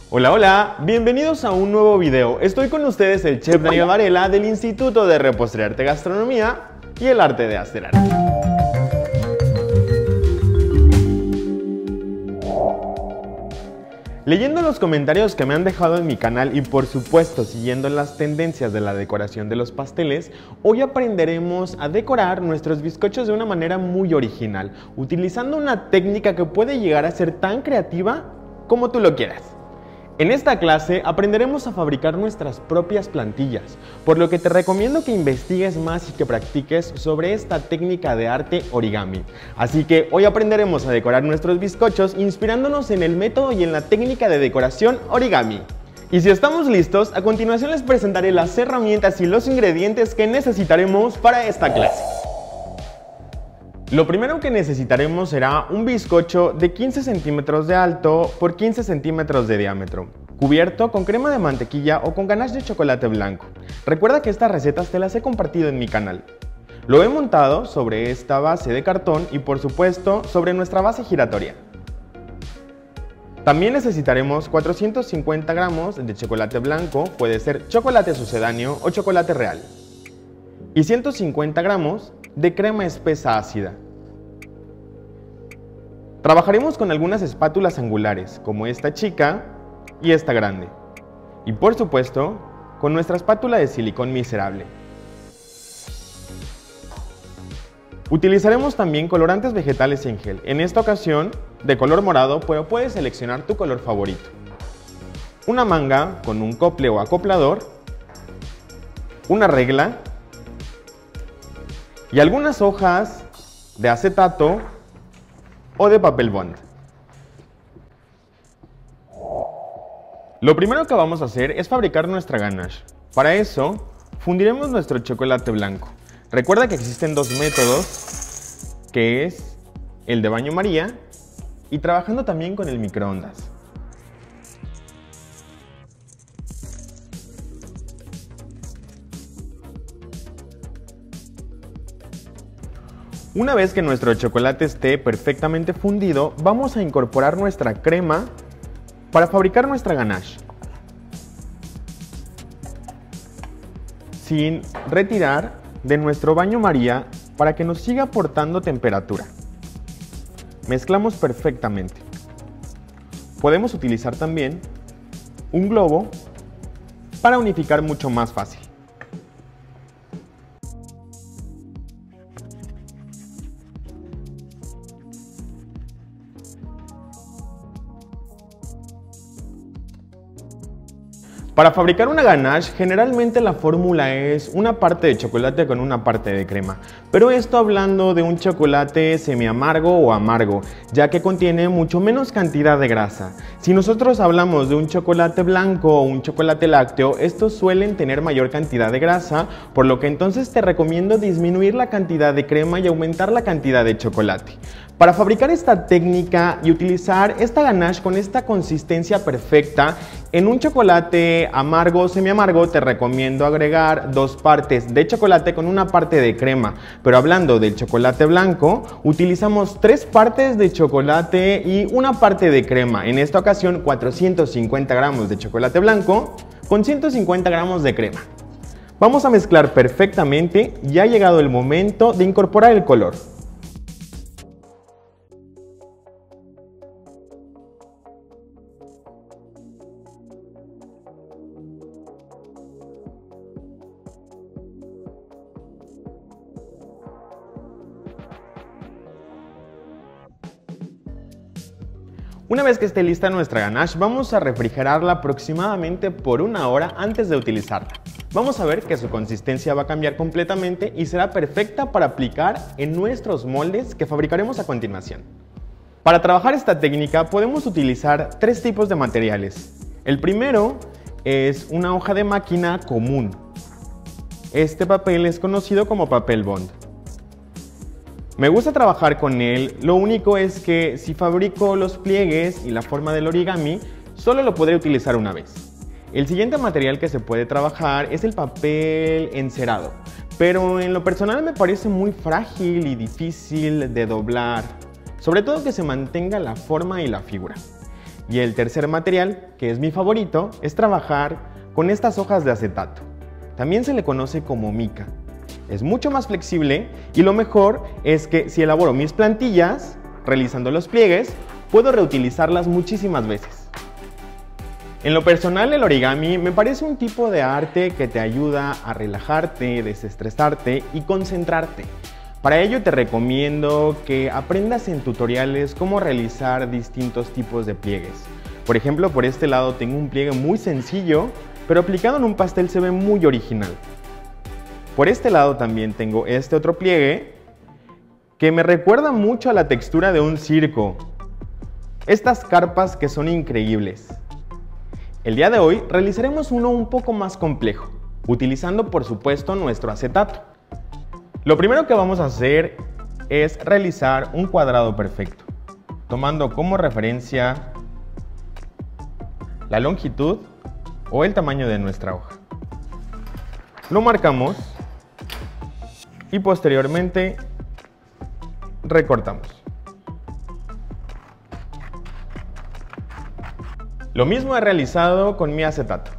Hola, hola, bienvenidos a un nuevo video. Estoy con ustedes el chef Daniel Varela del Instituto de Repostería Arte Gastronomía y el Arte de Hacer Arte. Leyendo los comentarios que me han dejado en mi canal y por supuesto siguiendo las tendencias de la decoración de los pasteles, hoy aprenderemos a decorar nuestros bizcochos de una manera muy original, utilizando una técnica que puede llegar a ser tan creativa como tú lo quieras. En esta clase aprenderemos a fabricar nuestras propias plantillas, por lo que te recomiendo que investigues más y que practiques sobre esta técnica de arte origami. Así que hoy aprenderemos a decorar nuestros bizcochos inspirándonos en el método y en la técnica de decoración origami. Y si estamos listos, a continuación les presentaré las herramientas y los ingredientes que necesitaremos para esta clase. Lo primero que necesitaremos será un bizcocho de 15 centímetros de alto por 15 centímetros de diámetro, cubierto con crema de mantequilla o con ganache de chocolate blanco. Recuerda que estas recetas te las he compartido en mi canal. Lo he montado sobre esta base de cartón y por supuesto sobre nuestra base giratoria. También necesitaremos 450 gramos de chocolate blanco, puede ser chocolate sucedáneo o chocolate real, y 150 gramos de crema espesa ácida. Trabajaremos con algunas espátulas angulares, como esta chica y esta grande. Y por supuesto, con nuestra espátula de silicón miserable. Utilizaremos también colorantes vegetales en gel, en esta ocasión de color morado, pero puedes seleccionar tu color favorito. Una manga con un cople o acoplador, una regla, y algunas hojas de acetato o de papel bond. Lo primero que vamos a hacer es fabricar nuestra ganache. Para eso, fundiremos nuestro chocolate blanco. Recuerda que existen dos métodos, que es el de baño María y trabajando también con el microondas. Una vez que nuestro chocolate esté perfectamente fundido, vamos a incorporar nuestra crema para fabricar nuestra ganache, sin retirar de nuestro baño María para que nos siga aportando temperatura. Mezclamos perfectamente. Podemos utilizar también un globo para unificar mucho más fácil. Para fabricar una ganache, generalmente la fórmula es una parte de chocolate con una parte de crema, pero esto hablando de un chocolate semi-amargo o amargo, ya que contiene mucho menos cantidad de grasa. Si nosotros hablamos de un chocolate blanco o un chocolate lácteo, estos suelen tener mayor cantidad de grasa, por lo que entonces te recomiendo disminuir la cantidad de crema y aumentar la cantidad de chocolate. Para fabricar esta técnica y utilizar esta ganache con esta consistencia perfecta, en un chocolate amargo o semi-amargo te recomiendo agregar dos partes de chocolate con una parte de crema. Pero hablando del chocolate blanco, utilizamos 3 partes de chocolate y una parte de crema. En esta ocasión 450 gramos de chocolate blanco con 150 gramos de crema. Vamos a mezclar perfectamente y ha llegado el momento de incorporar el color. Una vez que esté lista nuestra ganache, vamos a refrigerarla aproximadamente por 1 hora antes de utilizarla. Vamos a ver que su consistencia va a cambiar completamente y será perfecta para aplicar en nuestros moldes que fabricaremos a continuación. Para trabajar esta técnica podemos utilizar 3 tipos de materiales. El primero es una hoja de máquina común. Este papel es conocido como papel bond. Me gusta trabajar con él, lo único es que si fabrico los pliegues y la forma del origami, solo lo podré utilizar una vez. El siguiente material que se puede trabajar es el papel encerado, pero en lo personal me parece muy frágil y difícil de doblar, sobre todo que se mantenga la forma y la figura. Y el tercer material, que es mi favorito, es trabajar con estas hojas de acetato. También se le conoce como mica. Es mucho más flexible y lo mejor es que si elaboro mis plantillas, realizando los pliegues, puedo reutilizarlas muchísimas veces. En lo personal, el origami me parece un tipo de arte que te ayuda a relajarte, desestresarte y concentrarte. Para ello te recomiendo que aprendas en tutoriales cómo realizar distintos tipos de pliegues. Por ejemplo, por este lado tengo un pliegue muy sencillo, pero aplicado en un pastel se ve muy original. Por este lado también tengo este otro pliegue que me recuerda mucho a la textura de un circo. Estas carpas que son increíbles. El día de hoy realizaremos uno un poco más complejo, utilizando por supuesto nuestro acetato. Lo primero que vamos a hacer es realizar un cuadrado perfecto, tomando como referencia la longitud o el tamaño de nuestra hoja. Lo marcamos y posteriormente recortamos. Lo mismo he realizado con mi acetato.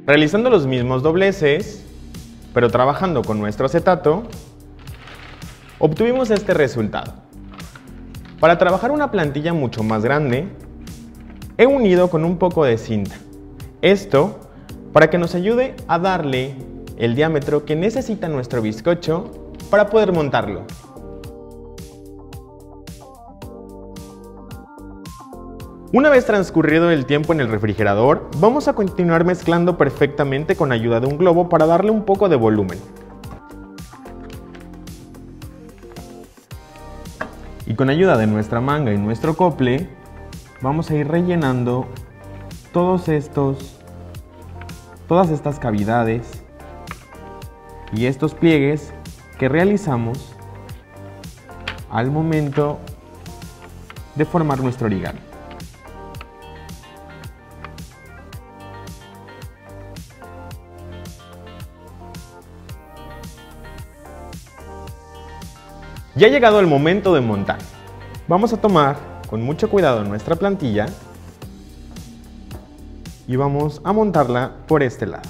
Realizando los mismos dobleces, pero trabajando con nuestro acetato, obtuvimos este resultado. Para trabajar una plantilla mucho más grande, he unido con un poco de cinta. Esto para que nos ayude a darle el diámetro que necesita nuestro bizcocho para poder montarlo. Una vez transcurrido el tiempo en el refrigerador, vamos a continuar mezclando perfectamente con ayuda de un globo para darle un poco de volumen. Y con ayuda de nuestra manga y nuestro acople, vamos a ir rellenando todas estas cavidades y estos pliegues que realizamos al momento de formar nuestro origami. Ya ha llegado el momento de montar. Vamos a tomar con mucho cuidado nuestra plantilla y vamos a montarla por este lado.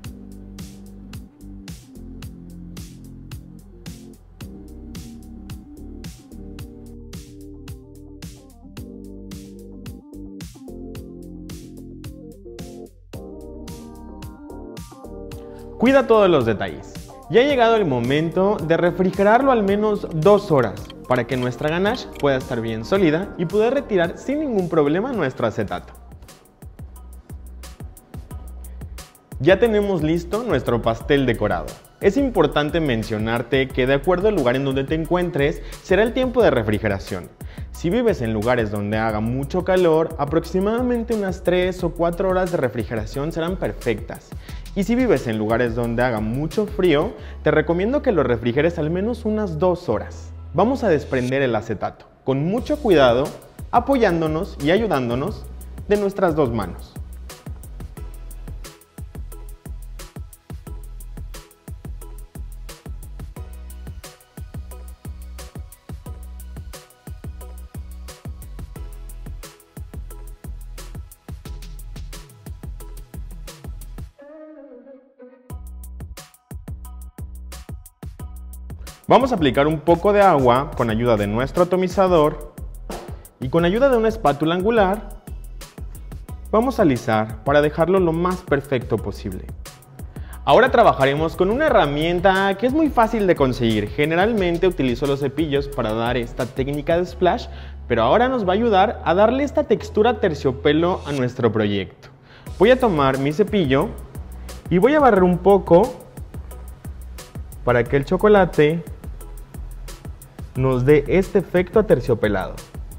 Cuida todos los detalles. Ya ha llegado el momento de refrigerarlo al menos 2 horas para que nuestra ganache pueda estar bien sólida y poder retirar sin ningún problema nuestro acetato. Ya tenemos listo nuestro pastel decorado. Es importante mencionarte que de acuerdo al lugar en donde te encuentres, será el tiempo de refrigeración. Si vives en lugares donde haga mucho calor, aproximadamente unas 3 o 4 horas de refrigeración serán perfectas. Y si vives en lugares donde haga mucho frío, te recomiendo que lo refrigeres al menos unas 2 horas. Vamos a desprender el acetato, con mucho cuidado, apoyándonos y ayudándonos de nuestras 2 manos. Vamos a aplicar un poco de agua con ayuda de nuestro atomizador y con ayuda de una espátula angular vamos a alisar para dejarlo lo más perfecto posible. Ahora trabajaremos con una herramienta que es muy fácil de conseguir. Generalmente utilizo los cepillos para dar esta técnica de splash, pero ahora nos va a ayudar a darle esta textura terciopelo a nuestro proyecto. Voy a tomar mi cepillo y voy a barrer un poco para que el chocolate nos dé este efecto aterciopelado.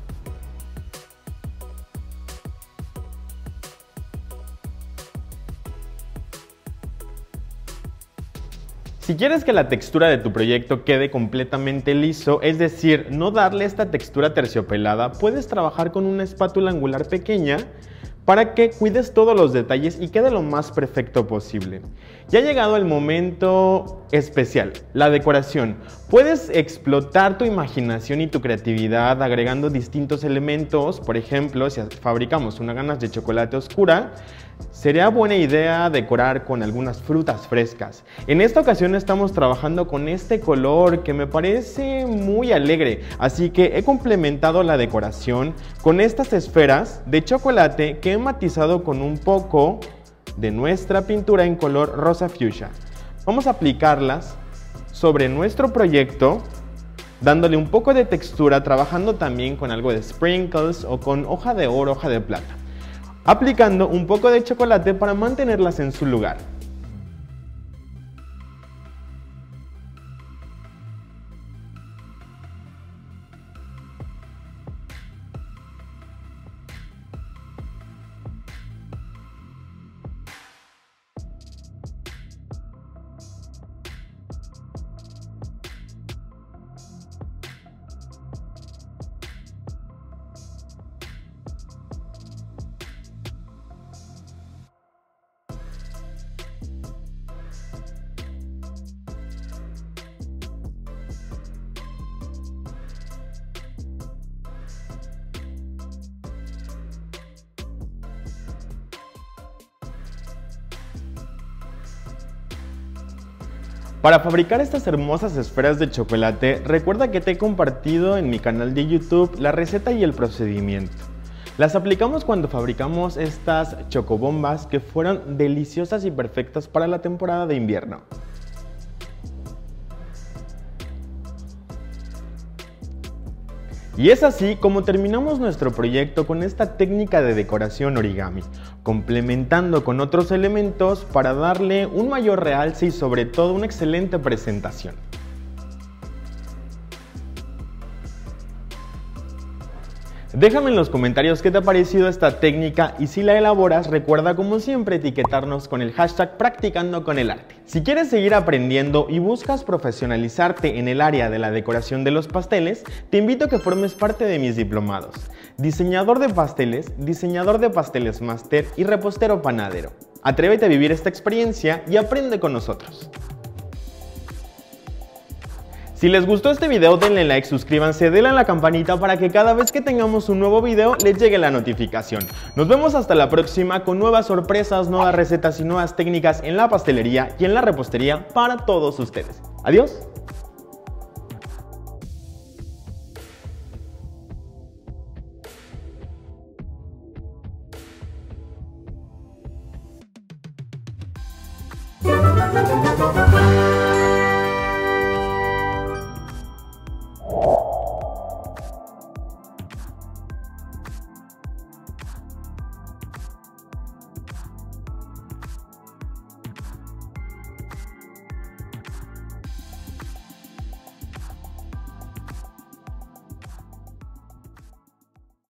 Si quieres que la textura de tu proyecto quede completamente liso, es decir, no darle esta textura terciopelada, puedes trabajar con una espátula angular pequeña para que cuides todos los detalles y quede lo más perfecto posible. Ya ha llegado el momento especial, la decoración. Puedes explotar tu imaginación y tu creatividad agregando distintos elementos. Por ejemplo, si fabricamos una ganache de chocolate oscura, sería buena idea decorar con algunas frutas frescas. En esta ocasión estamos trabajando con este color que me parece muy alegre, así que he complementado la decoración con estas esferas de chocolate que he matizado con un poco de nuestra pintura en color rosa fuchsia. Vamos a aplicarlas sobre nuestro proyecto, dándole un poco de textura, trabajando también con algo de sprinkles o con hoja de oro, hoja de plata, aplicando un poco de chocolate para mantenerlas en su lugar. Para fabricar estas hermosas esferas de chocolate, recuerda que te he compartido en mi canal de YouTube la receta y el procedimiento. Las aplicamos cuando fabricamos estas chocobombas que fueron deliciosas y perfectas para la temporada de invierno. Y es así como terminamos nuestro proyecto con esta técnica de decoración origami, complementando con otros elementos para darle un mayor realce y sobre todo una excelente presentación. Déjame en los comentarios qué te ha parecido esta técnica y si la elaboras, recuerda como siempre etiquetarnos con el hashtag Practicando con el Arte. Si quieres seguir aprendiendo y buscas profesionalizarte en el área de la decoración de los pasteles, te invito a que formes parte de mis diplomados: diseñador de pasteles máster y repostero panadero. Atrévete a vivir esta experiencia y aprende con nosotros. Si les gustó este video, denle like, suscríbanse, denle a la campanita para que cada vez que tengamos un nuevo video les llegue la notificación. Nos vemos hasta la próxima con nuevas sorpresas, nuevas recetas y nuevas técnicas en la pastelería y en la repostería para todos ustedes. Adiós.